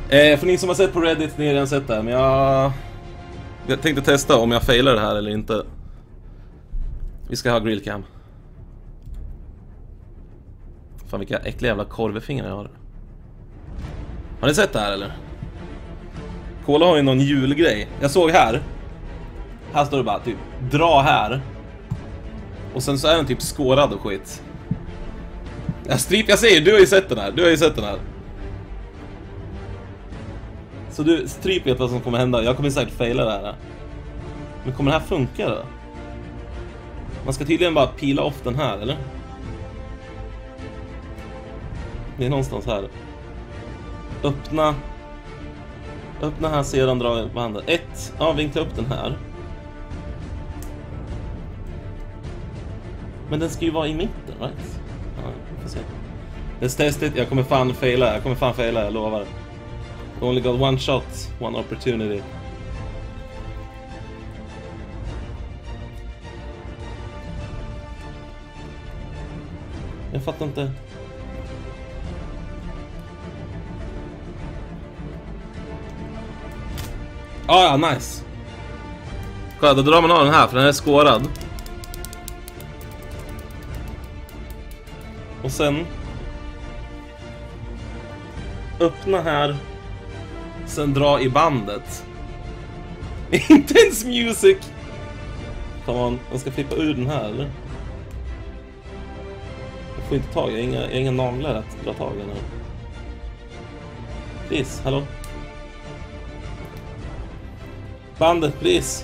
För ni som har sett på Reddit, ni har redan sett det här, men jag tänkte testa om jag failar det här eller inte. Vi ska ha grillcam. Fan vilka äckliga jävla korvefingrar jag har. Har ni sett det här eller? Cola har ju någon julgrej. Jag såg här. Här står det bara typ dra här. Och sen så är den typ skårad och skit. Jag säger, du har ju sett den här. Så du, Strip vet vad som kommer hända. Jag kommer säkert faila det här. Men kommer det här funka då? Man ska tydligen bara pila off den här, eller? Det är någonstans här. Öppna här, sedan dra bandet. Vinkla upp den här. Men den ska ju vara i mitten, right? Ja, vi får se. Let's test it. Jag kommer fan faila, jag lovar. Only got one shot, one opportunity. Jag fattar inte. Ja, nice. Kolla, då drar man av den här för den är skårad. Och sen öppna här. Sen dra i bandet. Intense music. Come on, jag ska flippa ur den här eller? Jag får inte tag, jag har inga naglar att dra tag i den här. Please, hallå? Bandet, please.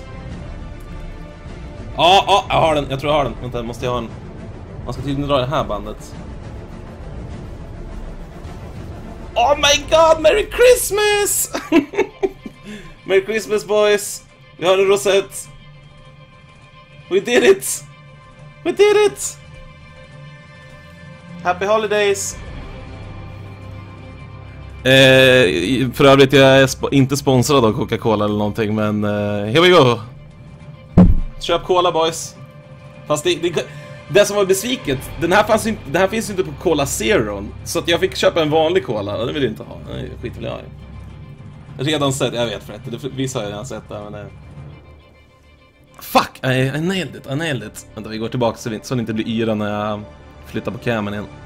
Ja, jag har den. Jag tror jag har den. Vänta, måste jag ha den. Man ska tydligen dra det här bandet. Oh my god, Merry Christmas! Merry Christmas, boys. Vi har en rosett. We did it! We did it! Happy holidays! För övrigt, jag är inte sponsrad av Coca-Cola eller någonting, men here we go. Köp cola, boys. Fast det som var besviket, den här finns inte på Cola Zero, så att jag fick köpa en vanlig cola, och det vill jag inte ha. Nej, skit vill jag ha. Redan sett, jag vet för det. Vissa har jag redan sett där, men fuck, I nailed it. Vänta, vi går tillbaka så det inte blir yra när jag flyttar på camen igen.